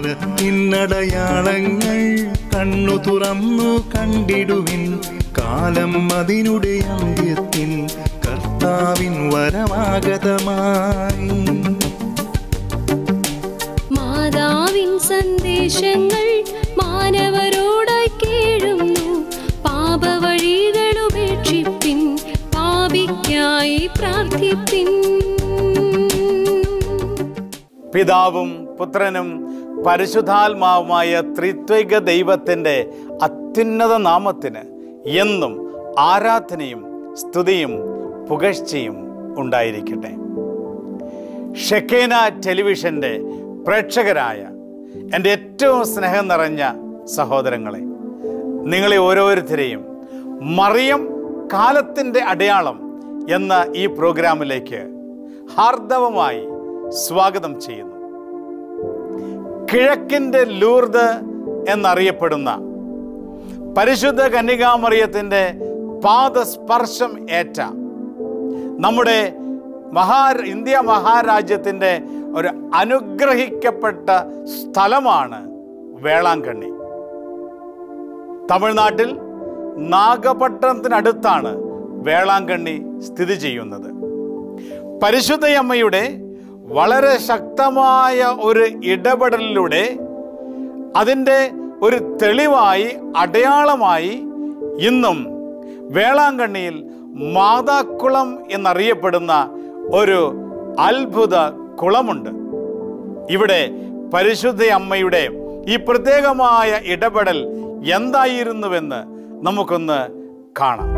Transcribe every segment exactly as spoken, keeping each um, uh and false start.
വരത്തിനടയാളങ്ങൾ കണ്ണു തുറന്നു കണ്ടിടുവിൻ. കാലം അതിനുടെ അന്ത്യത്തിൽ കർത്താവിൻ വരമാഗതമായി. മാതാവിൻ സന്ദേശങ്ങൾ മാനവരോടായി കേഴുന്നു. പാപവഴികൾ ഉപേക്ഷിപ്പിൻ, പാപിക്കായി പ്രാർത്ഥിപ്പിൻ. പിതാവും പുത്രനും പരിശുദ്ധാത്മാവുമായ ത്രിത്വൈക ദൈവത്തിൻ്റെ അത്യുന്നത നാമത്തിന് എന്നും ആരാധനയും സ്തുതിയും പുകഴ്ചയും ഉണ്ടായിരിക്കട്ടെ. ഷെക്കേന ടെലിവിഷൻ്റെ പ്രേക്ഷകരായ എൻ്റെ ഏറ്റവും സ്നേഹം നിറഞ്ഞ സഹോദരങ്ങളെ, നിങ്ങളെ ഓരോരുത്തരെയും മറിയം കാലത്തിൻ്റെ അടയാളം എന്ന ഈ പ്രോഗ്രാമിലേക്ക് ഹാർദവമായി സ്വാഗതം ചെയ്യുന്നു. കിഴക്കിൻ്റെ ലൂർദ് എന്നറിയപ്പെടുന്ന പരിശുദ്ധ കന്യകാമറിയത്തിൻ്റെ പാദസ്പർശം ഏറ്റ നമ്മുടെ മഹാ ഇന്ത്യ മഹാരാജ്യത്തിൻ്റെ ഒരു അനുഗ്രഹിക്കപ്പെട്ട സ്ഥലമാണ് വേളാങ്കണ്ണി. തമിഴ്നാട്ടിൽ നാഗപട്ടണത്തിനടുത്താണ് വേളാങ്കണ്ണി സ്ഥിതി ചെയ്യുന്നത്. പരിശുദ്ധയമ്മയുടെ വളരെ ശക്തമായ ഒരു ഇടപെടലിലൂടെ അതിൻ്റെ ഒരു തെളിവായി അടയാളമായി ഇന്നും വേളാങ്കണ്ണിയിൽ മാതാക്കുളം എന്നറിയപ്പെടുന്ന ഒരു അത്ഭുത കുളമുണ്ട്. ഇവിടെ പരിശുദ്ധ അമ്മയുടെ ഈ പ്രത്യേകമായ ഇടപെടൽ എന്തായിരുന്നുവെന്ന് നമുക്കൊന്ന് കാണാം.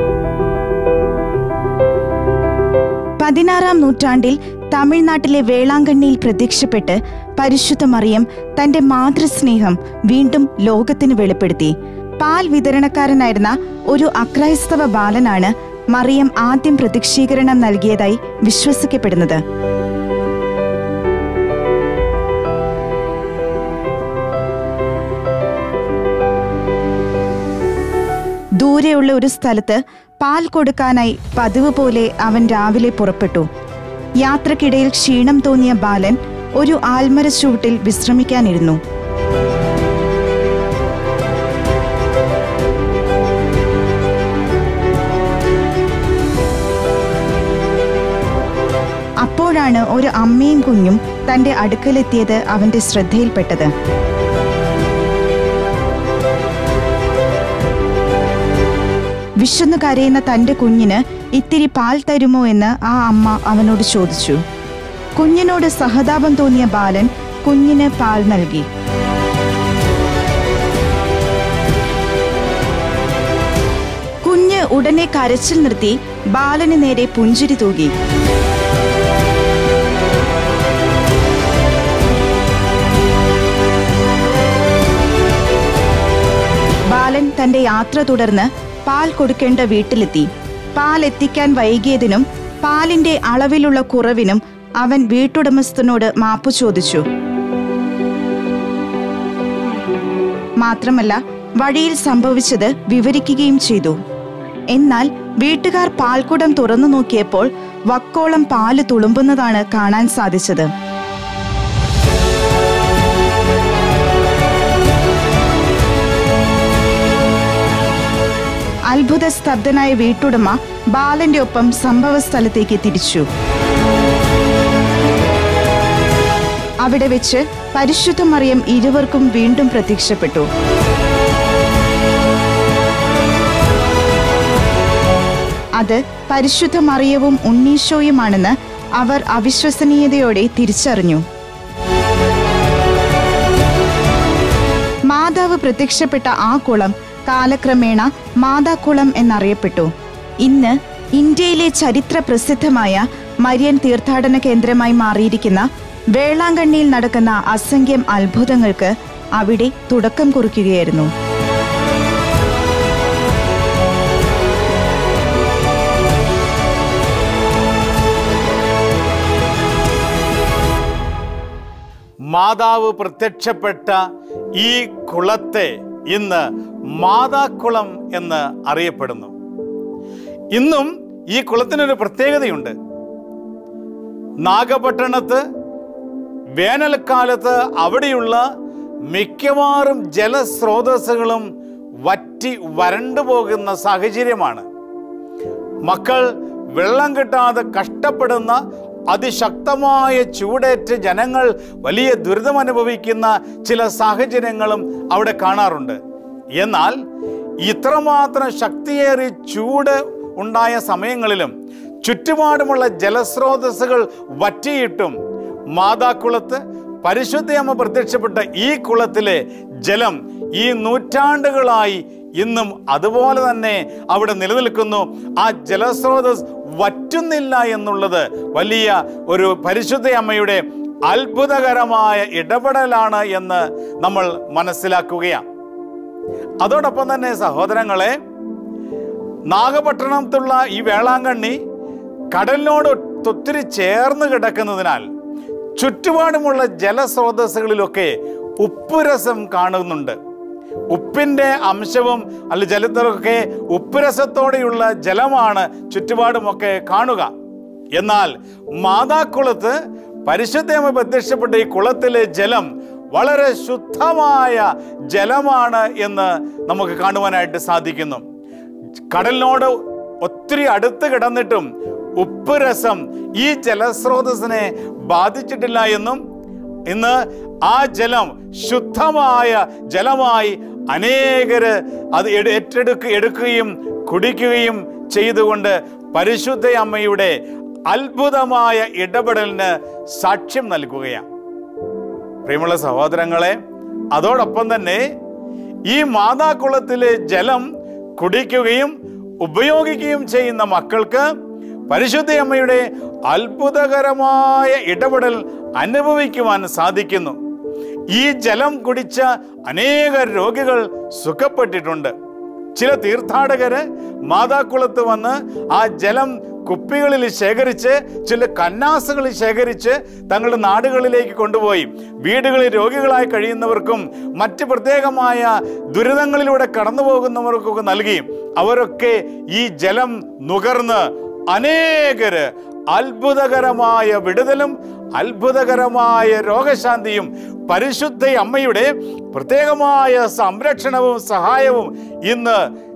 പതിനാറാം നൂറ്റാണ്ടിൽ തമിഴ്നാട്ടിലെ വേളാങ്കണ്ണിയിൽ പ്രത്യക്ഷപ്പെട്ട് പരിശുദ്ധ മറിയം തന്റെ മാതൃസ്നേഹം വീണ്ടും ലോകത്തിന് വെളിപ്പെടുത്തി. പാൽ വിതരണക്കാരനായിരുന്ന ഒരു അക്രൈസ്തവ ബാലനാണ് മറിയം ആദ്യം പ്രത്യക്ഷീകരണം നൽകിയതായി വിശ്വസിക്കപ്പെടുന്നത്. ദൂരെയുള്ള ഒരു സ്ഥലത്ത് പാൽ കൊടുക്കാനായി പതിവ് പോലെ അവൻ രാവിലെ പുറപ്പെട്ടു. യാത്രക്കിടയിൽ ക്ഷീണം തോന്നിയ ബാലൻ ഒരു ആൽമര ചുവട്ടിൽ വിശ്രമിക്കാനിരുന്നു. അപ്പോഴാണ് ഒരു അമ്മയും കുഞ്ഞും തന്റെ അടുക്കലെത്തിയത് അവന്റെ ശ്രദ്ധയിൽപ്പെട്ടത്. വിശന്നു കരയുന്ന തന്റെ കുഞ്ഞിന് ഇത്തിരി പാൽ തരുമോ എന്ന് ആ അമ്മ അവനോട് ചോദിച്ചു. കുഞ്ഞിനോട് സഹതാപം തോന്നിയ ബാലൻ കുഞ്ഞിന് പാൽ നൽകി. കുഞ്ഞ് ഉടനെ കരച്ചിൽ നിർത്തി ബാലന് നേരെ പുഞ്ചിരി തൂകി. ബാലൻ തന്റെ യാത്ര തുടർന്ന് പാൽ കൊടുക്കേണ്ട വീട്ടിലെത്തി. പാൽ എത്തിക്കാൻ വൈകിയതിനും പാലിന്റെ അളവിലുള്ള കുറവിനും അവൻ വീട്ടുടമസ്ഥനോട് മാപ്പു ചോദിച്ചു. മാത്രമല്ല വഴിയിൽ സംഭവിച്ചത് വിവരിക്കുകയും ചെയ്തു. എന്നാൽ വീട്ടുകാർ പാൽക്കുടം തുറന്നു നോക്കിയപ്പോൾ വക്കോളം പാല് തുളുമ്പുന്നതാണ് കാണാൻ സാധിച്ചത്. അത്ഭുത സ്തബ്ധനായ വീട്ടുടമ ബാലന്റെ ഒപ്പം സംഭവ സ്ഥലത്തേക്ക് തിരിച്ചു. അവിടെ വെച്ച് പരിശുദ്ധ മറിയം ഇരുവർക്കും വീണ്ടും പ്രത്യക്ഷപ്പെട്ടു. അത് പരിശുദ്ധ മറിയവും ഉണ്ണീശോയുമാണെന്ന് അവർ അവിശ്വസനീയതയോടെ തിരിച്ചറിഞ്ഞു. മാതാവ് പ്രത്യക്ഷപ്പെട്ട ആ കുളം കാലക്രമേണ മാതാക്കുളം എന്നറിയപ്പെട്ടു. ഇന്ന് ഇന്ത്യയിലെ ചരിത്ര പ്രസിദ്ധമായ മരിയൻ തീർത്ഥാടന കേന്ദ്രമായി മാറിയിരിക്കുന്ന വേളാങ്കണ്ണിയിൽ നടക്കുന്ന അസംഖ്യം അത്ഭുതങ്ങൾക്ക് അവിടെ തുടക്കം കുറിക്കുകയായിരുന്നു. മാതാവ് പ്രത്യക്ഷപ്പെട്ട ഈ കുളത്തെ ഇന്ന് മാതാക്കുളം എന്ന് അറിയപ്പെടുന്നു. ഇന്നും ഈ കുളത്തിനൊരു പ്രത്യേകതയുണ്ട്. നാഗപട്ടണത്ത് വേനൽക്കാലത്ത് അവിടെയുള്ള മിക്കവാറും ജലസ്രോതസ്സുകളും വറ്റി വരണ്ടു പോകുന്ന സാഹചര്യമാണ്. മക്കൾ വെള്ളം കിട്ടാതെ കഷ്ടപ്പെടുന്ന അതിശക്തമായ ചൂടേറ്റ് ജനങ്ങൾ വലിയ ദുരിതം അനുഭവിക്കുന്ന ചില സാഹചര്യങ്ങളും അവിടെ കാണാറുണ്ട്. എന്നാൽ ഇത്രമാത്രം ശക്തിയേറിയ ചൂട് ഉണ്ടായ സമയങ്ങളിലും ചുറ്റുപാടുമുള്ള ജലസ്രോതസ്സുകൾ വറ്റിയിട്ടും മാതാക്കുളത്ത് പരിശുദ്ധയമ്മ പ്രത്യക്ഷപ്പെട്ട ഈ കുളത്തിലെ ജലം ഈ നൂറ്റാണ്ടുകളായി ഇന്നും അതുപോലെ തന്നെ അവിടെ നിലനിൽക്കുന്നു. ആ ജലസ്രോതസ് വറ്റുന്നില്ല എന്നുള്ളത് വലിയ ഒരു പരിശുദ്ധയമ്മയുടെ അത്ഭുതകരമായ ഇടപെടലാണ് എന്ന് നമ്മൾ മനസ്സിലാക്കുകയാണ്. അതോടൊപ്പം തന്നെ സഹോദരങ്ങളെ, നാഗപട്ടണത്തുള്ള ഈ വേളാങ്കണ്ണി കടലിനോട് ഒത്തിരി ചേർന്ന് കിടക്കുന്നതിനാൽ ചുറ്റുപാടുമുള്ള ജലസ്രോതസ്സുകളിലൊക്കെ ഉപ്പുരസം കാണുന്നുണ്ട്. ഉപ്പിൻ്റെ അംശവും അല്ല ജലത്തിലൊക്കെ ഉപ്പുരസത്തോടെയുള്ള ജലമാണ് ചുറ്റുപാടുമൊക്കെ കാണുക. എന്നാൽ മാതാക്കുളത്ത് പരിശുദ്ധയമ്മ പ്രത്യക്ഷപ്പെട്ട ഈ കുളത്തിലെ ജലം വളരെ ശുദ്ധമായ ജലമാണ് എന്ന് നമുക്ക് കാണുവാനായിട്ട് സാധിക്കുന്നു. കടലിനോട് ഒത്തിരി അടുത്ത് കിടന്നിട്ടും ഉപ്പ് രസം ഈ ജലസ്രോതസ്സിനെ ബാധിച്ചിട്ടില്ല എന്നും ഇന്ന് ആ ജലം ശുദ്ധമായ ജലമായി അനേകര് അത് ഏറ്റെടുക്ക എടുക്കുകയും കുടിക്കുകയും ചെയ്തുകൊണ്ട് പരിശുദ്ധ അമ്മയുടെ അത്ഭുതമായ ഇടപെടലിന് സാക്ഷ്യം നൽകുകയാണ്. പ്രിയമുള്ള സഹോദരങ്ങളെ, അതോടൊപ്പം തന്നെ ഈ മാതാക്കുളത്തിലെ ജലം കുടിക്കുകയും ഉപയോഗിക്കുകയും ചെയ്യുന്ന മക്കൾക്ക് പരിശുദ്ധ അമ്മയുടെ അത്ഭുതകരമായ ഇടപെടൽ അനുഭവിക്കുവാൻ സാധിക്കുന്നു. ഈ ജലം കുടിച്ച അനേക രോഗികൾ സുഖപ്പെട്ടിട്ടുണ്ട്. ചില തീർത്ഥാടകര് മാതാക്കുളത്ത് വന്ന് ആ ജലം കുപ്പികളിൽ ശേഖരിച്ച് ചില കന്നാസുകളിൽ ശേഖരിച്ച് തങ്ങളുടെ നാടുകളിലേക്ക് കൊണ്ടുപോയി വീടുകളിൽ രോഗികളായി കഴിയുന്നവർക്കും മറ്റ് പ്രത്യേകമായ ദുരിതങ്ങളിലൂടെ കടന്നു പോകുന്നവർക്കൊക്കെ നൽകി അവരൊക്കെ ഈ ജലം നുകർന്ന് അനേകര് അത്ഭുതകരമായ വിടുതലും അത്ഭുതകരമായ രോഗശാന്തിയും പരിശുദ്ധ അമ്മയുടെ പ്രത്യേകമായ സംരക്ഷണവും സഹായവും ഇന്ന്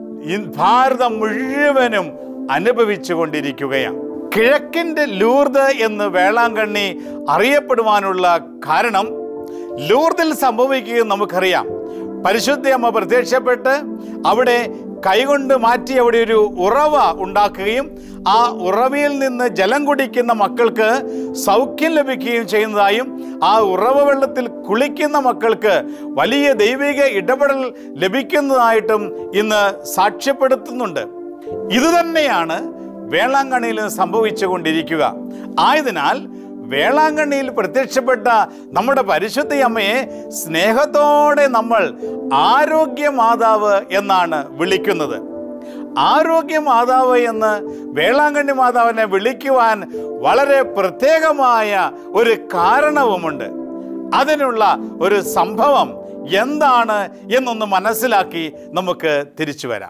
ഭാരതം മുഴുവനും അനുഭവിച്ചു കൊണ്ടിരിക്കുകയാണ്. കിഴക്കിൻ്റെ ലൂർദ് എന്ന് വേളാങ്കണ്ണി അറിയപ്പെടുവാനുള്ള കാരണം ലൂർദിൽ സംഭവിക്കുകയും നമുക്കറിയാം. പരിശുദ്ധ അമ്മ പ്രത്യക്ഷപ്പെട്ട് അവിടെ കൈകൊണ്ട് മാറ്റി അവിടെ ഒരു ഉറവ ഉണ്ടാക്കുകയും ആ ഉറവയിൽ നിന്ന് ജലം കുടിക്കുന്ന മക്കൾക്ക് സൗഖ്യം ലഭിക്കുകയും ചെയ്യുന്നതായും ആ ഉറവ വെള്ളത്തിൽ കുളിക്കുന്ന മക്കൾക്ക് വലിയ ദൈവിക ഇടപെടൽ ലഭിക്കുന്നതായിട്ടും ഇന്ന് സാക്ഷ്യപ്പെടുത്തുന്നുണ്ട്. ഇതുതന്നെയാണ് വേളാങ്കണ്ണിയിൽ സംഭവിച്ചു കൊണ്ടിരിക്കുക. ആയതിനാൽ വേളാങ്കണ്ണിയിൽ പ്രത്യക്ഷപ്പെട്ട നമ്മുടെ പരിശുദ്ധ അമ്മയെ സ്നേഹത്തോടെ നമ്മൾ ആരോഗ്യ മാതാവ് എന്നാണ് വിളിക്കുന്നത്. ആരോഗ്യ മാതാവ് എന്ന് വേളാങ്കണ്ണി മാതാവിനെ വിളിക്കുവാൻ വളരെ പ്രത്യേകമായ ഒരു കാരണവുമുണ്ട്. അതിനുള്ള ഒരു സംഭവം എന്താണ് എന്നൊന്ന് മനസ്സിലാക്കി നമുക്ക് തിരിച്ചു വരാം.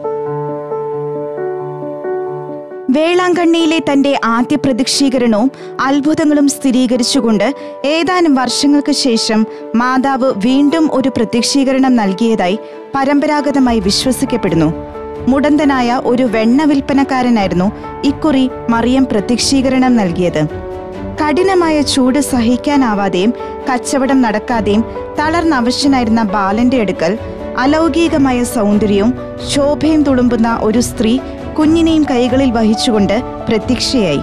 വേളാങ്കണ്ണിയിലെ തന്റെ ആദ്യ പ്രത്യക്ഷീകരണവും അത്ഭുതങ്ങളും സ്ഥിരീകരിച്ചുകൊണ്ട് ഏതാനും വർഷങ്ങൾക്ക് ശേഷം മാതാവ് വീണ്ടും ഒരു പ്രത്യക്ഷീകരണം നൽകിയതായി പരമ്പരാഗതമായി വിശ്വസിക്കപ്പെടുന്നു. മുടന്തനായ ഒരു വെണ്ണ വിൽപ്പനക്കാരനായിരുന്നു ഇക്കുറി മറിയം പ്രത്യക്ഷീകരണം നൽകിയത്. കഠിനമായ ചൂട് സഹിക്കാനാവാതെയും കച്ചവടം നടക്കാതെയും തളർന്നവശനായിരുന്ന ബാലന്റെ അടുക്കൽ അലൗകികമായ സൗന്ദര്യവും ശോഭയും തുളുമ്പുന്ന ഒരു സ്ത്രീ കുഞ്ഞിനെയും കൈകളിൽ വഹിച്ചുകൊണ്ട് പ്രത്യക്ഷയായി.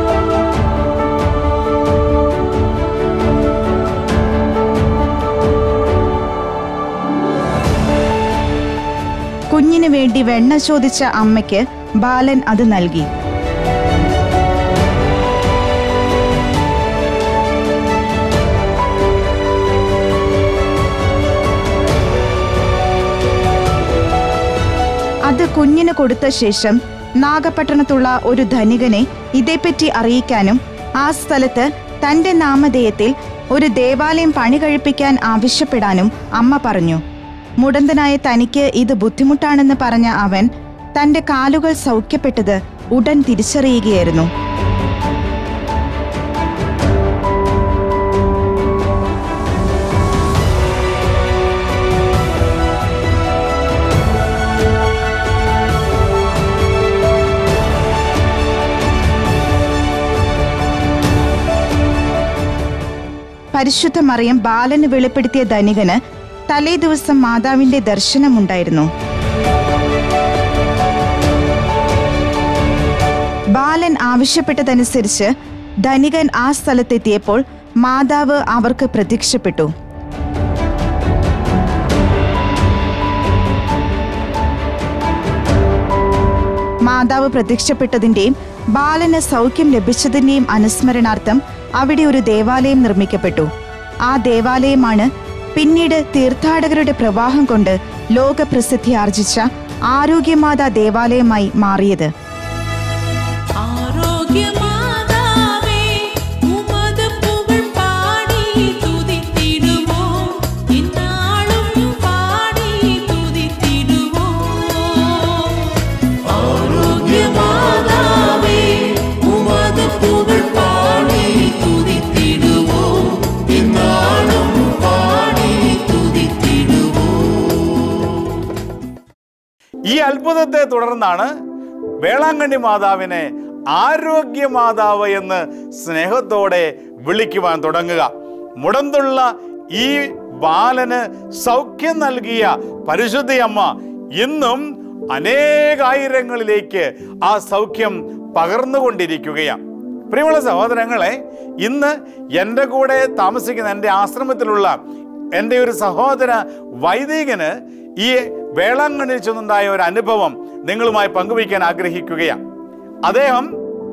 കുഞ്ഞിനു വേണ്ടി വെണ്ണ ചോദിച്ച അമ്മയ്ക്ക് ബാലൻ അത് നൽകി. അത് കുഞ്ഞിന് കൊടുത്ത ശേഷം നാഗപട്ടണത്തുള്ള ഒരു ധനികനെ ഇതേപ്പറ്റി അറിയിക്കാനും ആ സ്ഥലത്ത് തന്റെ നാമധേയത്തിൽ ഒരു ദേവാലയം പണി കഴിപ്പിക്കാൻ ആവശ്യപ്പെടാനും അമ്മ പറഞ്ഞു. മുടന്തനായ തനിക്ക് ഇത് ബുദ്ധിമുട്ടാണെന്ന് പറഞ്ഞ അവൻ തന്റെ കാലുകൾ സൗഖ്യപ്പെട്ടത് ഉടൻ തിരിച്ചറിയുകയായിരുന്നു. പരിശുദ്ധ മറിയം ബാലന് വെളിപ്പെടുത്തിയ ധനികന് തലേ ദിവസം മാതാവിന്റെ ദർശനമുണ്ടായിരുന്നു. ബാലൻ ആവശ്യപ്പെട്ടതനുസരിച്ച് ധനികൻ ആ സ്ഥലത്തെത്തിയപ്പോൾ മാതാവ് അവർക്ക് പ്രത്യക്ഷപ്പെട്ടു. മാതാവ് പ്രത്യക്ഷപ്പെട്ടതിന്റെയും ബാലന് സൗഖ്യം ലഭിച്ചതിന്റെയും അനുസ്മരണാർത്ഥം അവിടെ ഒരു ദേവാലയം നിർമ്മിക്കപ്പെട്ടു. ആ ദേവാലയമാണ് പിന്നീട് തീർത്ഥാടകരുടെ പ്രവാഹം കൊണ്ട് ലോകപ്രസിദ്ധി ആർജിച്ച ആരോഗ്യമാതാ ദേവാലയമായി മാറിയത്. ഈ അത്ഭുതത്തെ തുടർന്നാണ് വേളാങ്കണ്ണി മാതാവിനെ ആരോഗ്യമാതാവ് എന്ന് സ്നേഹത്തോടെ വിളിക്കുവാൻ തുടങ്ങുക. മുടന്തുള്ള ഈ ബാലന് സൗഖ്യം നൽകിയ പരിശുദ്ധയമ്മ ഇന്നും അനേകായിരങ്ങളിലേക്ക് ആ സൗഖ്യം പകർന്നുകൊണ്ടിരിക്കുകയാണ്. പ്രിയമുള്ള സഹോദരങ്ങളെ, ഇന്ന് എൻ്റെ കൂടെ താമസിക്കുന്ന എൻ്റെ ആശ്രമത്തിലുള്ള എൻ്റെ ഒരു സഹോദര വൈദികന് ഈ വേളാങ്കണ്ണിയിൽ ചെന്നുണ്ടായ ഒരു അനുഭവം നിങ്ങളുമായി പങ്കുവയ്ക്കാൻ ആഗ്രഹിക്കുകയാണ്. അദ്ദേഹം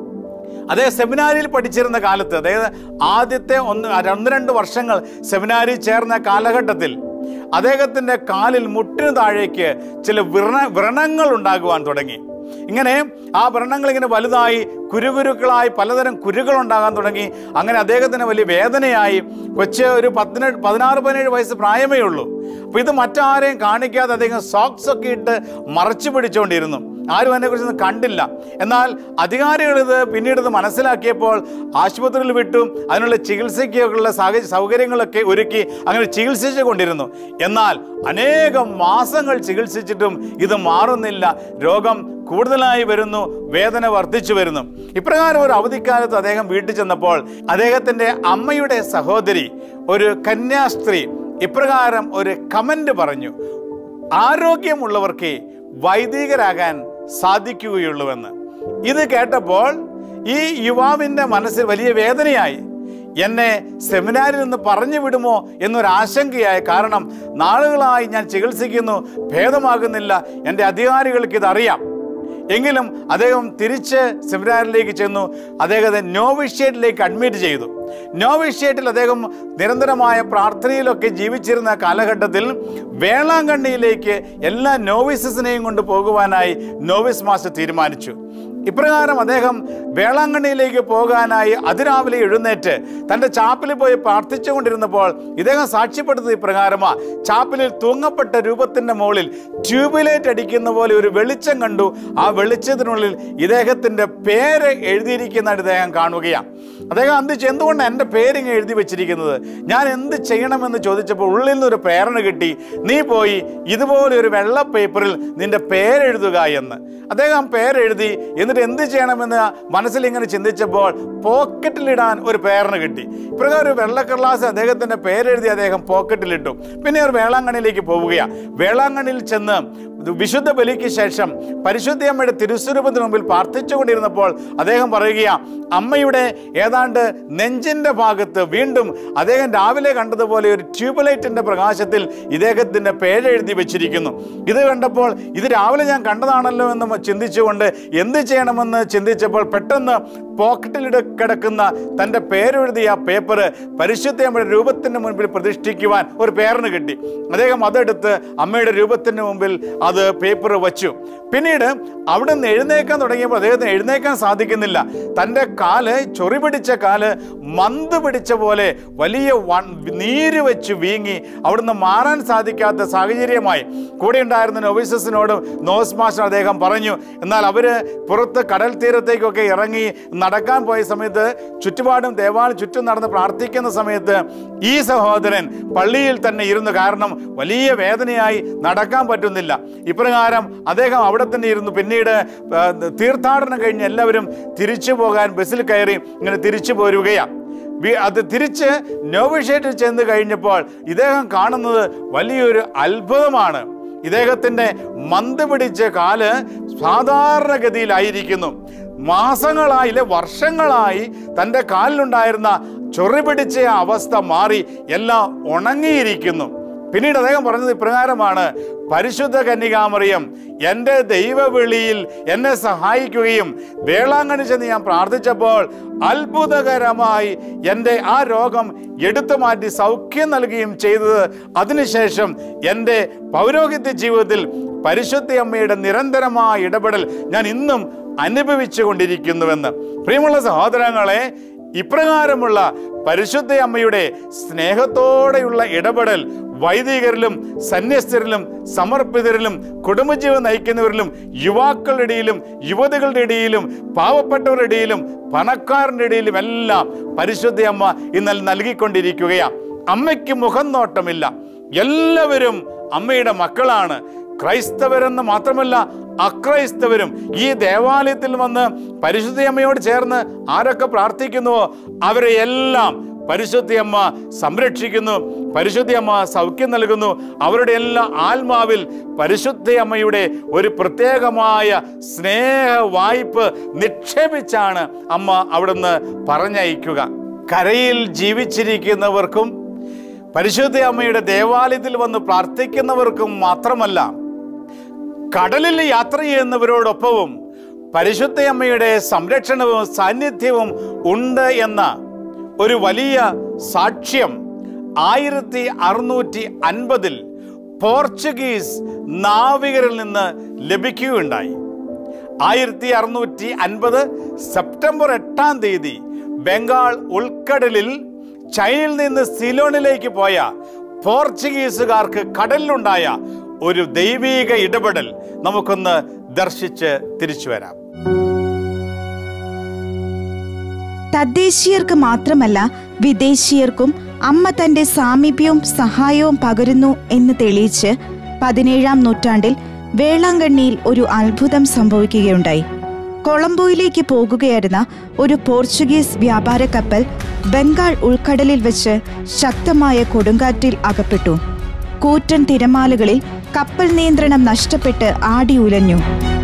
അതേ സെമിനാരിയിൽ പഠിച്ചിരുന്ന കാലത്ത്, അതായത് ആദ്യത്തെ ഒന്ന് ഒന്ന് രണ്ട് വർഷങ്ങൾ സെമിനാരിൽ ചേർന്ന കാലഘട്ടത്തിൽ അദ്ദേഹത്തിൻ്റെ കാലിൽ മുട്ടിന് താഴേക്ക് ചില വ്രണ വ്രണങ്ങൾ ഉണ്ടാകുവാൻ തുടങ്ങി. ഇങ്ങനെ ആ വ്രണങ്ങൾ ഇങ്ങനെ വലുതായി കുരുകുരുക്കളായി പലതരം കുരുകൾ ഉണ്ടാകാൻ തുടങ്ങി. അങ്ങനെ അദ്ദേഹത്തിന് വലിയ വേദനയായി. കൊച്ച് ഒരു പതിനെട്ട് പതിനാറ് പതിനേഴ് വയസ്സ് പ്രായമേ ഉള്ളൂ. അപ്പോൾ ഇത് മറ്റാരെയും കാണിക്കാതെ അദ്ദേഹം സോക്സ് ഒക്കെ ഇട്ട് മറച്ചു പിടിച്ചുകൊണ്ടിരുന്നു. ആരും അതിനെക്കുറിച്ചൊന്നും കണ്ടില്ല. എന്നാൽ അധികാരികൾ ഇത് പിന്നീട് ഇത് മനസ്സിലാക്കിയപ്പോൾ ആശുപത്രിയിൽ വിട്ടു അതിനുള്ള ചികിത്സയ്ക്കുള്ള സാഹചര്യ സൗകര്യങ്ങളൊക്കെ ഒരുക്കി അങ്ങനെ ചികിത്സിച്ചു കൊണ്ടിരുന്നു. എന്നാൽ അനേകം മാസങ്ങൾ ചികിത്സിച്ചിട്ടും ഇത് മാറുന്നില്ല. രോഗം കൂടുതലായി വരുന്നു, വേദന വർദ്ധിച്ചു വരുന്നു. ഇപ്രകാരം ഒരു അവധിക്കാലത്ത് അദ്ദേഹം വീട്ടിൽ ചെന്നപ്പോൾ അദ്ദേഹത്തിൻ്റെ അമ്മയുടെ സഹോദരി, ഒരു കന്യാസ്ത്രീ, ഇപ്രകാരം ഒരു കമന്റ് പറഞ്ഞു: ആരോഗ്യമുള്ളവർക്ക് വൈദികരാകാൻ സാധിക്കുകയുള്ളൂവെന്ന്. ഇത് കേട്ടപ്പോൾ ഈ യുവാവിൻ്റെ മനസ്സിൽ വലിയ വേദനയായി. എന്നെ സെമിനാരിൽ നിന്ന് പറഞ്ഞു വിടുമോ എന്നൊരാശങ്കയായി. കാരണം നാളുകളായി ഞാൻ ചികിത്സിക്കുന്നു, ഭേദമാകുന്നില്ല. എൻ്റെ അധികാരികൾക്ക് ഇതറിയാം. എങ്കിലും അദ്ദേഹം തിരിച്ച് സെമിനാരിലേക്ക് ചെന്നു. അദ്ദേഹത്തെ നോവിഷ്യേറ്റിലേക്ക് അഡ്മിറ്റ് ചെയ്തു. നോവിഷ്യേറ്റിൽ അദ്ദേഹം നിരന്തരമായ പ്രാർത്ഥനയിലൊക്കെ ജീവിച്ചിരുന്ന കാലഘട്ടത്തിൽ വേളാങ്കണ്ണിയിലേക്ക് എല്ലാ നോവിസസിനെയും കൊണ്ട് പോകുവാനായി നോവിസ് മാസ്റ്റർ തീരുമാനിച്ചു. ഇപ്രകാരം അദ്ദേഹം വേളാങ്കണ്ണിയിലേക്ക് പോകാനായി അതിരാവിലെ എഴുന്നേറ്റ് തൻ്റെ ചാപ്പലിൽ പോയി പ്രാർത്ഥിച്ചുകൊണ്ടിരുന്നപ്പോൾ ഇദ്ദേഹം സാക്ഷ്യപ്പെടുന്നത് ഇപ്രകാരമാണ്: ചാപ്പലിൽ തൂങ്ങപ്പെട്ട രൂപത്തിൻ്റെ മുകളിൽ ട്യൂബിലൈറ്റ് അടിക്കുന്ന പോലെ ഒരു വെളിച്ചം കണ്ടു. ആ വെളിച്ചത്തിനുള്ളിൽ ഇദ്ദേഹത്തിൻ്റെ പേര് എഴുതിയിരിക്കുന്നതായിട്ട് ഇദ്ദേഹം കാണുകയാണ്. അദ്ദേഹം എന്ത് എന്തുകൊണ്ടാണ് എൻ്റെ പേരിങ്ങ് എഴുതി വെച്ചിരിക്കുന്നത്, ഞാൻ എന്ത് ചെയ്യണമെന്ന് ചോദിച്ചപ്പോൾ ഉള്ളിൽ നിന്നൊരു പ്രേരണ കിട്ടി: നീ പോയി ഇതുപോലെ ഒരു വെള്ള പേപ്പറിൽ നിന്റെ പേരെഴുതുക എന്ന്. അദ്ദേഹം പേരെഴുതി. എന്നിട്ട് എന്ത് ചെയ്യണമെന്ന് മനസ്സിൽ ഇങ്ങനെ ചിന്തിച്ചപ്പോൾ പോക്കറ്റിലിടാൻ ഒരു പ്രേരണ കിട്ടി. ഇപ്രകാരം ഒരു വെള്ളക്കടലാസ് അദ്ദേഹത്തിൻ്റെ പേരെഴുതി അദ്ദേഹം പോക്കറ്റിലിട്ടു. പിന്നെ ഒരു വേളാങ്കണ്ണിയിലേക്ക് പോവുകയാണ്. വേളാങ്കണ്ണിയിൽ ചെന്ന് വിശുദ്ധ ബലിക്ക് ശേഷം പരിശുദ്ധയമ്മയുടെ തിരുസ്വരൂപത്തിന് മുമ്പിൽ പ്രാർത്ഥിച്ചുകൊണ്ടിരുന്നപ്പോൾ അദ്ദേഹം പറയുകയാണ്: അമ്മയുടെ ഏതാണ്ട് നെഞ്ചിൻ്റെ ഭാഗത്ത് വീണ്ടും അദ്ദേഹം രാവിലെ കണ്ടതുപോലെ ഒരു ട്യൂബ്ലൈറ്റിൻ്റെ പ്രകാശത്തിൽ ഇദ്ദേഹത്തിൻ്റെ പേരെഴുതി വെച്ചിരിക്കുന്നു. ഇത് കണ്ടപ്പോൾ ഇത് രാവിലെ ഞാൻ കണ്ടതാണല്ലോ എന്ന് ചിന്തിച്ചുകൊണ്ട് എന്ത് ചെയ്യണമെന്ന് ചിന്തിച്ചപ്പോൾ പെട്ടെന്ന് പോക്കറ്റിലിട കിടക്കുന്ന തൻ്റെ പേരെഴുതിയ പേപ്പർ പരിശുദ്ധയമ്മയുടെ രൂപത്തിൻ്റെ മുൻപിൽ പ്രതിഷ്ഠിക്കുവാൻ ഒരു പേരിന് കിട്ടി. അദ്ദേഹം അതെടുത്ത് അമ്മയുടെ രൂപത്തിൻ്റെ മുമ്പിൽ അത് പേപ്പർ വച്ചു. പിന്നീട് അവിടെ നിന്ന് എഴുന്നേക്കാൻ തുടങ്ങിയപ്പോൾ അദ്ദേഹത്തിന് എഴുന്നേക്കാൻ സാധിക്കുന്നില്ല. തൻ്റെ കാല്, ചൊറി പിടിച്ച കാല് മന്ത് പിടിച്ച പോലെ വലിയ വൺ നീര് വെച്ച് വീങ്ങി അവിടുന്ന് മാറാൻ സാധിക്കാത്ത സാഹചര്യമായി. കൂടെ ഉണ്ടായിരുന്ന നോവിസസിനോടും നോവിസ് മാസ്റ്റർ അദ്ദേഹം പറഞ്ഞു. എന്നാൽ അവർ പുറത്ത് കടൽ തീരത്തേക്കൊക്കെ ഇറങ്ങി നടക്കാൻ പോയ സമയത്ത് ചുറ്റുപാടും ദേവാലയം ചുറ്റും നടന്ന് പ്രാർത്ഥിക്കുന്ന സമയത്ത് ഈ സഹോദരൻ പള്ളിയിൽ തന്നെ ഇരുന്നു. കാരണം വലിയ വേദനയായി നടക്കാൻ പറ്റുന്നില്ല. ഇപ്രകാരം അദ്ദേഹം അവിടെ തന്നെ ഇരുന്നു. പിന്നീട് തീർത്ഥാടനം കഴിഞ്ഞ് എല്ലാവരും തിരിച്ചു പോകാൻ ബസ്സിൽ കയറി ഇങ്ങനെ തിരിച്ചു പോരുകയാണ്. അത് തിരിച്ച് നോവിഷേറ്റിൽ ചെന്ന് കഴിഞ്ഞപ്പോൾ ഇദ്ദേഹം കാണുന്നത് വലിയൊരു അത്ഭുതമാണ്. ഇദ്ദേഹത്തിൻ്റെ മന്ത് പിടിച്ച കാല് സാധാരണഗതിയിലായിരിക്കുന്നു. മാസങ്ങളായില്ലേ വർഷങ്ങളായി തൻ്റെ കാലിലുണ്ടായിരുന്ന ചൊറി പിടിച്ച അവസ്ഥ മാറി, എല്ലാം ഉണങ്ങിയിരിക്കുന്നു. പിന്നീട് അദ്ദേഹം പറഞ്ഞത് ഇപ്രകാരമാണ്: പരിശുദ്ധ കന്യകാമറിയം എൻ്റെ ദൈവവിളിയിൽ എന്നെ സഹായിക്കുകയും വേളാങ്കണ്ണി ചെന്ന് ഞാൻ പ്രാർത്ഥിച്ചപ്പോൾ അത്ഭുതകരമായി എൻ്റെ ആ രോഗം എടുത്തു മാറ്റി സൗഖ്യം നൽകുകയും ചെയ്തത്. അതിനുശേഷം എൻ്റെ പൗരോഹിത്യ ജീവിതത്തിൽ പരിശുദ്ധ അമ്മയുടെ നിരന്തരമായ ഇടപെടൽ ഞാൻ ഇന്നും അനുഭവിച്ചു കൊണ്ടിരിക്കുന്നുവെന്ന്. പ്രിയമുള്ള സഹോദരങ്ങളെ, ഇപ്രകാരമുള്ള പരിശുദ്ധ അമ്മയുടെ സ്നേഹത്തോടെയുള്ള ഇടപെടൽ വൈദികരിലും സന്യസ്തരിലും സമർപ്പിതരിലും കുടുംബജീവൻ നയിക്കുന്നവരിലും യുവാക്കളുടെ ഇടയിലും യുവതികളുടെ ഇടയിലും പാവപ്പെട്ടവരുടെ ഇടയിലും പണക്കാരുടെ ഇടയിലും എല്ലാം പരിശുദ്ധ അമ്മ ഇന്നൽ നൽകിക്കൊണ്ടിരിക്കുകയാണ്. അമ്മയ്ക്ക് മുഖം നോട്ടമില്ല. എല്ലാവരും അമ്മയുടെ മക്കളാണ്. ക്രൈസ്തവരെന്ന് മാത്രമല്ല അക്രൈസ്തവരും ഈ ദേവാലയത്തിൽ വന്ന് പരിശുദ്ധ അമ്മയോട് ചേർന്ന് ആരൊക്കെ പ്രാർത്ഥിക്കുന്നുവോ അവരെ എല്ലാം പരിശുദ്ധ അമ്മ സംരക്ഷിക്കുന്നു, പരിശുദ്ധ അമ്മ സൗഖ്യം നൽകുന്നു. അവരുടെ എല്ലാ ആത്മാവിൽ പരിശുദ്ധ അമ്മയുടെ ഒരു പ്രത്യേകമായ സ്നേഹ വായ്പ് നിക്ഷേപിച്ചാണ് അമ്മ അവിടുന്ന് പറഞ്ഞയക്കുക. കരയിൽ ജീവിച്ചിരിക്കുന്നവർക്കും പരിശുദ്ധ അമ്മയുടെ ദേവാലയത്തിൽ വന്ന് പ്രാർത്ഥിക്കുന്നവർക്കും മാത്രമല്ല, കടലിൽ യാത്ര ചെയ്യുന്നവരോടൊപ്പവും പരിശുദ്ധ അമ്മയുടെ സംരക്ഷണവും സാന്നിധ്യവും ഉണ്ട് എന്ന ഒരു വലിയ സാക്ഷ്യം ആയിരത്തി അറുന്നൂറ്റി അൻപതിൽ പോർച്ചുഗീസ് നാവികരിൽ നിന്ന് ലഭിക്കുകയുണ്ടായി. ആയിരത്തി അറുന്നൂറ്റി അൻപത് സെപ്റ്റംബർ എട്ടാം തീയതി ബംഗാൾ ഉൾക്കടലിൽ ചൈനയിൽ നിന്ന് സിലോണിലേക്ക് പോയ പോർച്ചുഗീസുകാർക്ക് കടലിലുണ്ടായ ഒരു ദൈവീക ഇടപെടൽ നമുക്കൊന്ന് ദർശിച്ച് തിരിച്ചു വരാം. തദ്ദേശീയർക്ക് മാത്രമല്ല വിദേശീയർക്കും അമ്മ തന്റെ സാമീപ്യവും സഹായവും പകരുന്നു എന്ന് തെളിയിച്ച് പതിനേഴാം നൂറ്റാണ്ടിൽ വേളാങ്കണ്ണിയിൽ ഒരു അത്ഭുതം സംഭവിക്കുകയുണ്ടായി. കൊളംബോയിലേക്ക് പോകുകയായിരുന്ന ഒരു പോർച്ചുഗീസ് വ്യാപാര കപ്പൽ ബംഗാൾ ഉൾക്കടലിൽ വെച്ച് ശക്തമായ കൊടുങ്കാറ്റിൽ അകപ്പെട്ടു. കൂറ്റൻ തിരമാലകളിൽ കപ്പൽ നിയന്ത്രണം നഷ്ടപ്പെട്ട് ആടി ഉലഞ്ഞു.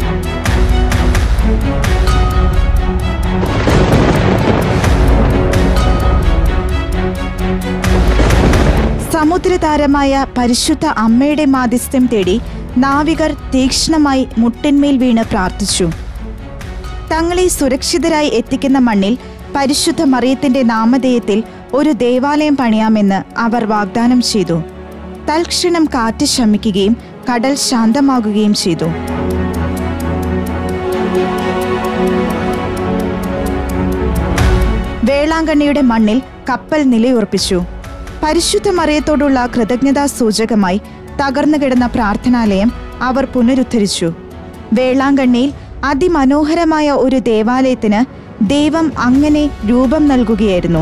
സമുദ്രതാരമായ പരിശുദ്ധ അമ്മയുടെ മാധ്യസ്ഥ്യം തേടി നാവികർ തീക്ഷ്ണമായി മുട്ടിന്മേൽ വീണ് പ്രാർത്ഥിച്ചു. തങ്ങളെ സുരക്ഷിതരായി എത്തിക്കുന്ന മണ്ണിൽ പരിശുദ്ധ മറിയത്തിന്റെ നാമധേയത്തിൽ ഒരു ദേവാലയം പണിയാമെന്ന് അവർ വാഗ്ദാനം ചെയ്തു. തൽക്ഷണം കാറ്റ് ശമിക്കുകയും കടൽ ശാന്തമാകുകയും ചെയ്തു. വേളാങ്കണ്ണിയുടെ മണ്ണിൽ കപ്പൽ നിലയുറപ്പിച്ചു. പരിശുദ്ധ മറിയത്തോടുള്ള കൃതജ്ഞതാ സൂചകമായി തകർന്നു കിടന്ന പ്രാർത്ഥനാലയം അവർ പുനരുദ്ധരിച്ചു. വേളാങ്കണ്ണിയിൽ അതിമനോഹരമായ ഒരു ദേവാലയത്തിന് ദൈവം അങ്ങനെ രൂപം നൽകുകയായിരുന്നു.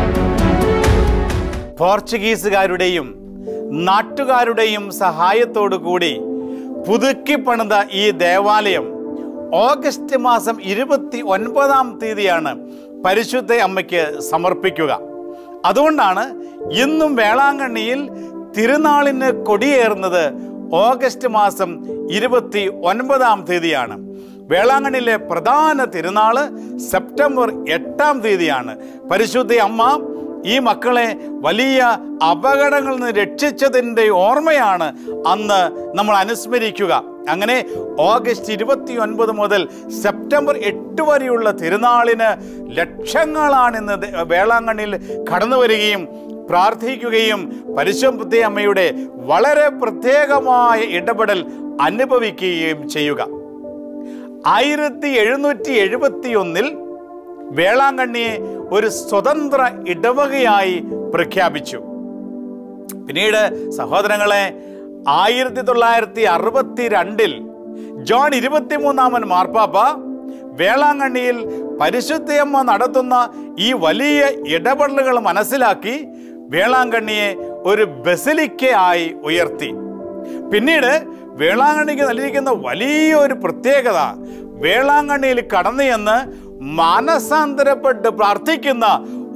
പോർച്ചുഗീസുകാരുടെയും നാട്ടുകാരുടെയും സഹായത്തോടു കൂടി പുതുക്കി പണിത ഈ ദേവാലയം ഓഗസ്റ്റ് മാസം ഇരുപത്തി ഒൻപതാം തീയതിയാണ് പരിശുദ്ധ അമ്മയ്ക്ക് സമർപ്പിക്കുക. അതുകൊണ്ടാണ് ഇന്നും വേളാങ്കണ്ണിയിൽ തിരുനാളിന് കൊടിയേറുന്നത് ഓഗസ്റ്റ് മാസം ഇരുപത്തി ഒൻപതാം തീയതിയാണ്. വേളാങ്കണ്ണിയിലെ പ്രധാന തിരുനാള് സെപ്റ്റംബർ എട്ടാം തീയതിയാണ്. പരിശുദ്ധ അമ്മ ഈ മക്കളെ വലിയ അപകടങ്ങളിൽ നിന്ന് രക്ഷിച്ചതിൻ്റെ ഓർമ്മയാണ് അന്ന് നമ്മൾ അനുസ്മരിക്കുക. അങ്ങനെ ഓഗസ്റ്റ് ഇരുപത്തി ഒൻപത് മുതൽ സെപ്റ്റംബർ എട്ട് വരെയുള്ള തിരുനാളിന് ലക്ഷങ്ങളാണിന്ന് വേളാങ്കണ്ണിയിൽ കടന്നു വരികയും പ്രാർത്ഥിക്കുകയും പരിശുദ്ധ അമ്മയുടെ വളരെ പ്രത്യേകമായ ഇടപെടൽ അനുഭവിക്കുകയും ചെയ്യുക. ആയിരത്തി എഴുന്നൂറ്റി എഴുപത്തി ഒന്നിൽ വേളാങ്കണ്ണിയെ ഒരു സ്വതന്ത്ര ഇടവകയായി പ്രഖ്യാപിച്ചു. പിന്നീട് സഹോദരങ്ങളെ, ആയിരത്തി തൊള്ളായിരത്തി അറുപത്തി രണ്ടിൽ ജോൺ ഇരുപത്തിമൂന്നാമൻ മാർപ്പാപ്പ വേളാങ്കണ്ണിയിൽ പരിശുദ്ധയമ്മ നടത്തുന്ന ഈ വലിയ ഇടപെടലുകൾ മനസ്സിലാക്കി വേളാങ്കണ്ണിയെ ഒരു ബസിലിക്കയായി ഉയർത്തി. പിന്നീട് വേളാങ്കണ്ണിക്ക് നൽകിയിരിക്കുന്ന വലിയൊരു പ്രത്യേകത, വേളാങ്കണ്ണിയിൽ കടന്നു ചെന്ന് മാനസാന്തരപ്പെട്ട് പ്രാർത്ഥിക്കുന്ന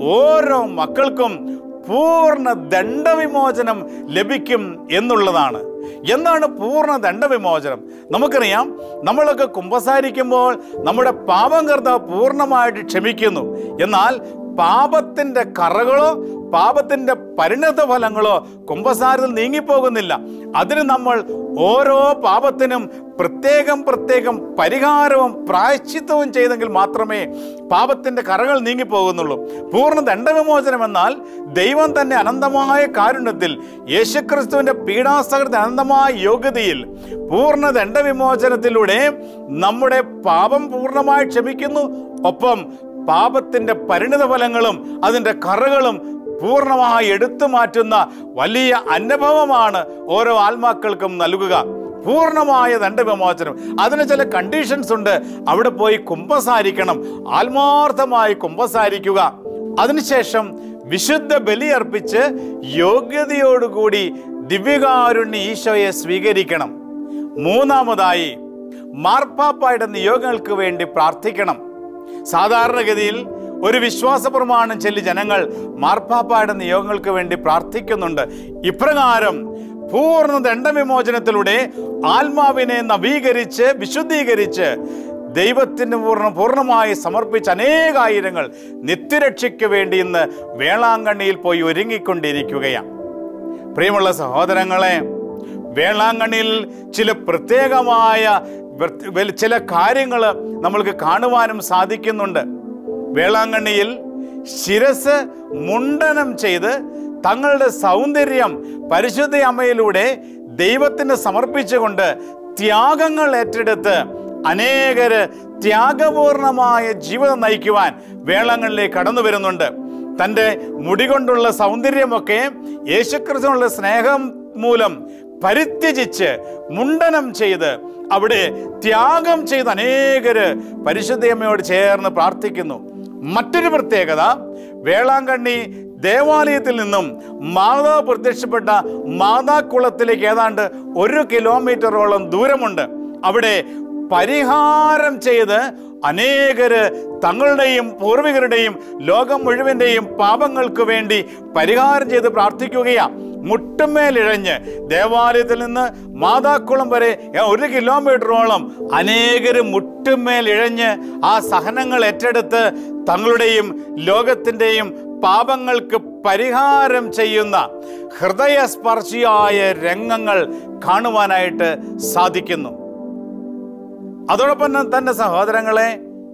ഓരോ മക്കൾക്കും പൂർണ്ണ ദണ്ഡവിമോചനം ലഭിക്കും എന്നുള്ളതാണ്. എന്താണ് പൂർണ്ണ ദണ്ഡവിമോചനം? നമുക്കറിയാം, നമ്മളൊക്കെ കുമ്പസാരിക്കുമ്പോൾ നമ്മുടെ പാപം കർത്താവ് പൂർണ്ണമായിട്ട് ക്ഷമിക്കുന്നു. എന്നാൽ പാപത്തിൻ്റെ കറകളോ പാപത്തിൻ്റെ പരിണത ഫലങ്ങളോ കുമ്പസാരത്തിൽ നീങ്ങിപ്പോകുന്നില്ല. അതിന് നമ്മൾ ഓരോ പാപത്തിനും പ്രത്യേകം പ്രത്യേകം പരിഹാരവും പ്രായശ്ചിത്തവും ചെയ്തെങ്കിൽ മാത്രമേ പാപത്തിൻ്റെ കറകൾ നീങ്ങിപ്പോകുന്നുള്ളൂ. പൂർണ്ണ ദണ്ഡവിമോചനം എന്നാൽ ദൈവം തന്നെ അനന്തമായ കാരുണ്യത്തിൽ യേശുക്രിസ്തുവിൻ്റെ പീഡാസഹനത്തിന്റെ അനന്തമായ യോഗ്യതയിൽ പൂർണ്ണ ദണ്ഡവിമോചനത്തിലൂടെ നമ്മുടെ പാപം പൂർണ്ണമായി ക്ഷമിക്കുന്നു. ഒപ്പം പാപത്തിൻ്റെ പരിണിത ഫലങ്ങളും അതിൻ്റെ കറകളും പൂർണ്ണമായി എടുത്തു മാറ്റുന്ന വലിയ അനുഭവമാണ് ഓരോ ആത്മാക്കൾക്കും നൽകുക. പൂർണ്ണമായ ദണ്ഡവിമോചനം. അതിന് ചില കണ്ടീഷൻസ് ഉണ്ട്. അവിടെ പോയി കുമ്പസാരിക്കണം, ആത്മാർത്ഥമായി കുമ്പസാരിക്കുക. അതിനുശേഷം വിശുദ്ധ ബലി അർപ്പിച്ച് യോഗ്യതയോടുകൂടി ദിവ്യകാരുണ്യ ഈശോയെ സ്വീകരിക്കണം. മൂന്നാമതായി മാർപ്പാപ്പായുടെ നിയോഗങ്ങൾക്ക് വേണ്ടി പ്രാർത്ഥിക്കണം. സാധാരണഗതിയിൽ ഒരു വിശ്വാസ പ്രമാണം ചൊല്ലി ജനങ്ങൾ മാർപ്പാപ്പായുടെ നിയോഗങ്ങൾക്ക് വേണ്ടി പ്രാർത്ഥിക്കുന്നുണ്ട്. ഇപ്രകാരം പൂർണ്ണ ദണ്ഡവിമോചനത്തിലൂടെ ആത്മാവിനെ നവീകരിച്ച് വിശുദ്ധീകരിച്ച് ദൈവത്തിന് പൂർണ്ണ പൂർണ്ണമായി സമർപ്പിച്ച അനേകായിരങ്ങൾ നിത്യരക്ഷയ്ക്ക് വേണ്ടി ഇന്ന് വേളാങ്കണ്ണിയിൽ പോയി ഒരുങ്ങിക്കൊണ്ടിരിക്കുകയാണ്. പ്രിയമുള്ള സഹോദരങ്ങളെ, വേളാങ്കണ്ണിയിൽ ചില പ്രത്യേകമായ ചില കാര്യങ്ങൾ നമ്മൾക്ക് കാണുവാനും സാധിക്കുന്നുണ്ട്. വേളാങ്കണ്ണിയിൽ ശിരസ് മുണ്ടനം ചെയ്ത് തങ്ങളുടെ സൗന്ദര്യം പരിശുദ്ധ അമ്മയിലൂടെ ദൈവത്തിന് സമർപ്പിച്ചുകൊണ്ട് ത്യാഗങ്ങൾ ഏറ്റെടുത്ത് അനേകര് ത്യാഗപൂർണമായ ജീവിതം നയിക്കുവാൻ വേളാങ്കണ്ണിലേക്ക് കടന്നു വരുന്നുണ്ട്. തൻ്റെ മുടി കൊണ്ടുള്ള സൗന്ദര്യമൊക്കെ യേശുക്രിസ്തുവിനുള്ള സ്നേഹം മൂലം പരിത്യജിച്ച് മുണ്ടനം ചെയ്ത് അവിടെ ത്യാഗം ചെയ്ത് അനേകര് പരിശുദ്ധയമ്മയോട് ചേർന്ന് പ്രാർത്ഥിക്കുന്നു. മറ്റൊരു പ്രത്യേകത, വേളാങ്കണ്ണി ദേവാലയത്തിൽ നിന്നും മാതാവ് പ്രത്യക്ഷപ്പെട്ട മാതാക്കുളത്തിലേക്ക് ഏതാണ്ട് ഒരു കിലോമീറ്ററോളം ദൂരമുണ്ട്. അവിടെ പരിഹാരം ചെയ്ത് അനേകര് തങ്ങളുടെയും പൂർവികരുടെയും ലോകം മുഴുവൻ്റെയും പാപങ്ങൾക്ക് വേണ്ടി പരിഹാരം ചെയ്ത് പ്രാർത്ഥിക്കുകയാണ്. മുട്ടുമേലിഴഞ്ഞ് ദേവാലയത്തിൽ നിന്ന് മാതാക്കുളം വരെ ഒരു കിലോമീറ്ററോളം അനേകര് മുട്ടുമേലിഴഞ്ഞ് ആ സഹനങ്ങൾ ഏറ്റെടുത്ത് തങ്ങളുടെയും ലോകത്തിൻ്റെയും പാപങ്ങൾക്ക് പരിഹാരം ചെയ്യുന്ന ഹൃദയസ്പർശിയായ രംഗങ്ങൾ കാണുവാനായിട്ട് സാധിക്കുന്നു. അതോടൊപ്പം തന്നെ സഹോദരങ്ങളെ,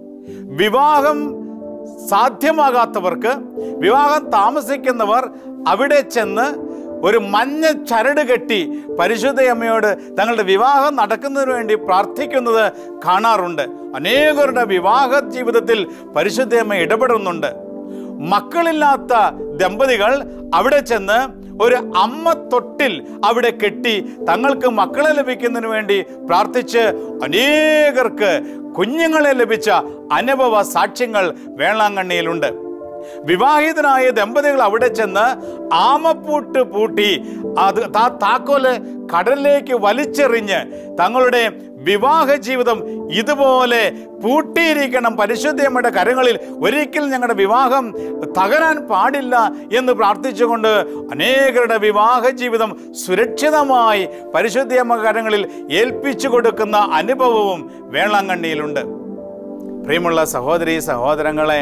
വിവാഹം സാധ്യമാകാത്തവർക്ക്, വിവാഹം താമസിക്കുന്നവർ അവിടെ ചെന്ന് ഒരു മഞ്ഞ ചരട് കെട്ടി പരിശുദ്ധയമ്മയോട് തങ്ങളുടെ വിവാഹം നടക്കുന്നതിന് വേണ്ടി പ്രാർത്ഥിക്കുന്നത് കാണാറുണ്ട്. അനേകരുടെ വിവാഹ ജീവിതത്തിൽ പരിശുദ്ധയമ്മ ഇടപെടുന്നുണ്ട്. മക്കളില്ലാത്ത ദമ്പതികൾ അവിടെ ചെന്ന് ഒരു അമ്മ തൊട്ടിൽ അവിടെ കെട്ടി തങ്ങൾക്ക് മക്കളെ ലഭിക്കുന്നതിന് വേണ്ടി പ്രാർത്ഥിച്ച് അനേകർക്ക് കുഞ്ഞുങ്ങളെ ലഭിച്ച അനുഭവ സാക്ഷ്യങ്ങൾ വേളാങ്കണ്ണിയിലുണ്ട്. വിവാഹിതനായ ദമ്പതികൾ അവിടെ ചെന്ന് ആമപ്പൂട്ട് പൂട്ടി അത് ആ താക്കോല് കടലിലേക്ക് വലിച്ചെറിഞ്ഞ് തങ്ങളുടെ വിവാഹ ജീവിതം ഇതുപോലെ പൂട്ടിയിരിക്കണം, പരിശുദ്ധയമ്മയുടെ കരങ്ങളിൽ ഒരിക്കലും ഞങ്ങളുടെ വിവാഹം തകരാൻ പാടില്ല എന്ന് പ്രാർത്ഥിച്ചുകൊണ്ട് അനേകരുടെ വിവാഹ ജീവിതം സുരക്ഷിതമായി പരിശുദ്ധയമ്മ കരങ്ങളിൽ ഏൽപ്പിച്ചു കൊടുക്കുന്ന അനുഭവവും വേളാങ്കണ്ണിയിലുണ്ട്. പ്രിയമുള്ള സഹോദരീ സഹോദരങ്ങളെ,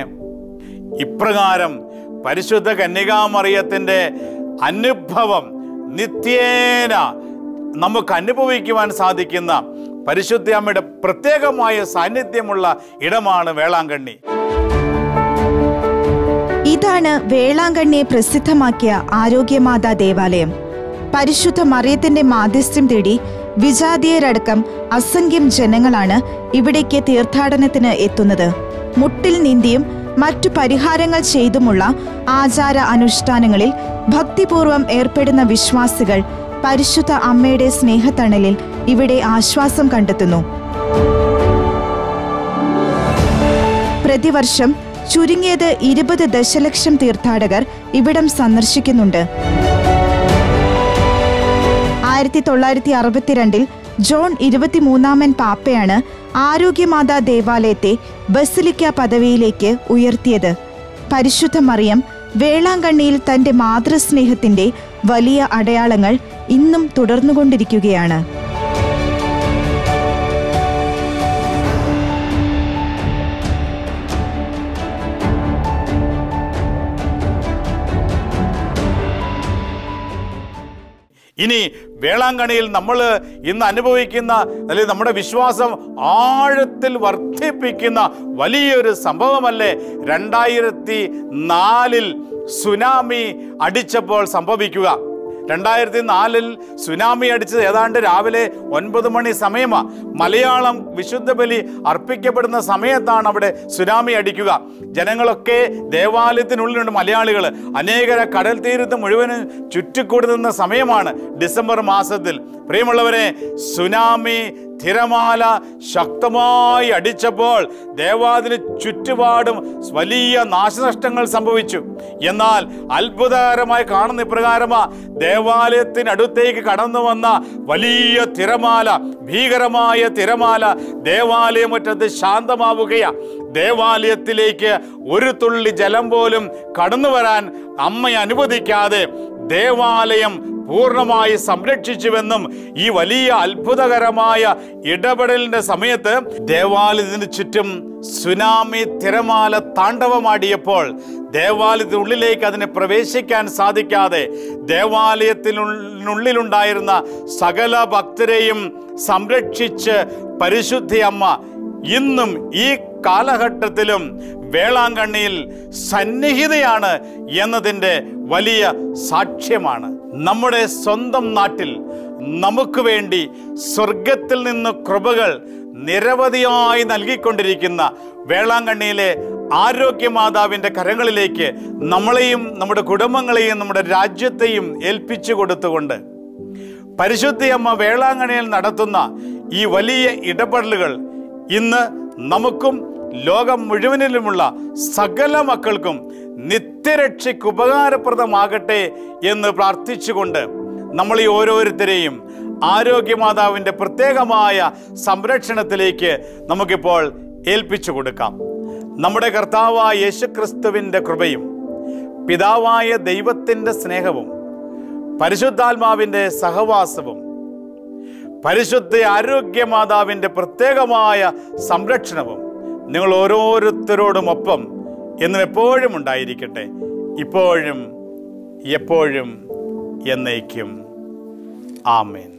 ഇപ്രകാരം പരിശുദ്ധ കന്യകാമറിയത്തിൻ്റെ അനുഭവം നിത്യേന നമുക്ക് അനുഭവിക്കുവാൻ സാധിക്കുന്ന പരിശുദ്ധ അമ്മയുടെ പ്രത്യേകമായ സാന്നിധ്യമുള്ള ഇടമാണ് വേളാങ്കണ്ണി. ഇതാണ് വേളാങ്കണ്ണിയെ പ്രസിദ്ധമാക്കിയ ആരോഗ്യമാതാ ദേവാലയം. പരിശുദ്ധ മറിയത്തിന്റെ മാധ്യസ്ഥ്യം തേടി വിജാതീയരടക്കം അസംഖ്യം ജനങ്ങളാണ് ഇവിടേക്ക് തീർത്ഥാടനത്തിന് എത്തുന്നത്. മുട്ടിൽ നീന്തിയും മറ്റു പരിഹാരങ്ങൾ ചെയ്തുമുള്ള ആചാര അനുഷ്ഠാനങ്ങളിൽ ഭക്തിപൂർവം ഏർപ്പെടുന്ന വിശ്വാസികൾ പരിശുദ്ധ അമ്മയുടെ സ്നേഹത്തണലിൽ ഇവിടെ ആശ്വാസം കണ്ടെത്തുന്നു. പ്രതിവർഷം ചുരുങ്ങിയത് ഇരുപത് ദശലക്ഷം തീർത്ഥാടകർ ഇവിടം സന്ദർശിക്കുന്നുണ്ട്. ആയിരത്തി തൊള്ളായിരത്തി അറുപത്തിരണ്ടിൽ ജോൺ ഇരുപത്തിമൂന്നാമൻ പാപ്പയാണ് ആരോഗ്യമാതാ ദേവാലയത്തെ ബസിലിക്ക പദവിയിലേക്ക് ഉയർത്തിയത്. പരിശുദ്ധ മറിയം വേളാങ്കണ്ണിയിൽ തന്റെ മാതൃസ്നേഹത്തിന്റെ വലിയ അടയാളങ്ങൾ ഇന്നും തുടർന്നുകൊണ്ടിരിക്കുകയാണ്. ഇനി വേളാങ്കണ്ണിയിൽ നമ്മൾ ഇന്ന് അനുഭവിക്കുന്ന അല്ലെങ്കിൽ നമ്മുടെ വിശ്വാസം ആഴത്തിൽ വർദ്ധിപ്പിക്കുന്ന വലിയൊരു സംഭവമല്ലേ രണ്ടായിരത്തി നാലിൽ സുനാമി അടിച്ചപ്പോൾ സംഭവിക്കുക? രണ്ടായിരത്തി നാലിൽ സുനാമി അടിച്ചത് ഏതാണ്ട് രാവിലെ ഒൻപത് മണി സമയമാണ്. മലയാളം വിശുദ്ധ ബലി അർപ്പിക്കപ്പെടുന്ന സമയത്താണ് അവിടെ സുനാമി അടിക്കുക. ജനങ്ങളൊക്കെ ദേവാലയത്തിനുള്ളിലുണ്ട്. മലയാളികൾ അനേകര കടൽ തീരത്ത് മുഴുവനും ചുറ്റിക്കൂടി നിന്ന സമയമാണ് ഡിസംബർ മാസത്തിൽ. പ്രിയമുള്ളവരെ, സുനാമി തിരമാല ശക്തമായി അടിച്ചപ്പോൾ ദേവാലയത്തിന് ചുറ്റുപാടും വലിയ നാശനഷ്ടങ്ങൾ സംഭവിച്ചു. എന്നാൽ അത്ഭുതകരമായി കാണുന്ന ഇപ്രകാരമാ, ദേവാലയത്തിനടുത്തേക്ക് കടന്നു വന്ന വലിയ തിരമാല, ഭീകരമായ തിരമാല ദേവാലയമുറ്റത്ത് ശാന്തമാവുകയാ. ദേവാലയത്തിലേക്ക് ഒരു തുള്ളി ജലം പോലും കടന്നു വരാൻ അമ്മ അനുവദിക്കാതെ ദേവാലയം പൂർണ്ണമായി സംരക്ഷിച്ചുവെന്നും ഈ വലിയ അത്ഭുതകരമായ ഇടപെടലിന്റെ സമയത്ത് ദേവാലയത്തിന് ചുറ്റും സുനാമി തിരമാല താണ്ഡവമാടിയപ്പോൾ ദേവാലയത്തിനുള്ളിലേക്ക് അതിന് പ്രവേശിക്കാൻ സാധിക്കാതെ ദേവാലയത്തിനുള്ളിലുണ്ടായിരുന്ന സകല ഭക്തരെയും സംരക്ഷിച്ച് പരിശുദ്ധി അമ്മ ഇന്നും ഈ കാലഘട്ടത്തിലും വേളാങ്കണ്ണിയിൽ സന്നിഹിതയാണ് എന്നതിൻ്റെ വലിയ സാക്ഷ്യമാണ്. നമ്മുടെ സ്വന്തം നാട്ടിൽ നമുക്ക് വേണ്ടി സ്വർഗത്തിൽ നിന്ന് കൃപകൾ നിരവധിയായി നൽകിക്കൊണ്ടിരിക്കുന്ന വേളാങ്കണ്ണിയിലെ ആരോഗ്യമാതാവിൻ്റെ കരങ്ങളിലേക്ക് നമ്മളെയും നമ്മുടെ കുടുംബങ്ങളെയും നമ്മുടെ രാജ്യത്തെയും ഏൽപ്പിച്ചു കൊടുത്തുകൊണ്ട് പരിശുദ്ധയമ്മ വേളാങ്കണ്ണിയിൽ നടത്തുന്ന ഈ വലിയ ഇടപെടലുകൾ ഇന്ന് നമുക്കും ലോകം മുഴുവനിലുമുള്ള സകല മക്കൾക്കും നിത്യരക്ഷയ്ക്ക് ഉപകാരപ്രദമാകട്ടെ എന്ന് പ്രാർത്ഥിച്ചുകൊണ്ട് നമ്മൾ ഈ ഓരോരുത്തരെയും ആരോഗ്യമാതാവിൻ്റെ പ്രത്യേകമായ സംരക്ഷണത്തിലേക്ക് നമുക്കിപ്പോൾ ഏൽപ്പിച്ചു കൊടുക്കാം. നമ്മുടെ കർത്താവായ യേശുക്രിസ്തുവിൻ്റെ കൃപയും പിതാവായ ദൈവത്തിൻ്റെ സ്നേഹവും പരിശുദ്ധാത്മാവിൻ്റെ സഹവാസവും പരിശുദ്ധ ആരോഗ്യമാതാവിൻ്റെ പ്രത്യേകമായ സംരക്ഷണവും നിങ്ങൾ ഓരോരുത്തരോടുമൊപ്പം എന്നും എപ്പോഴും ഉണ്ടായിരിക്കട്ടെ, ഇപ്പോഴും എപ്പോഴും എന്നേക്കും. ആമേൻ.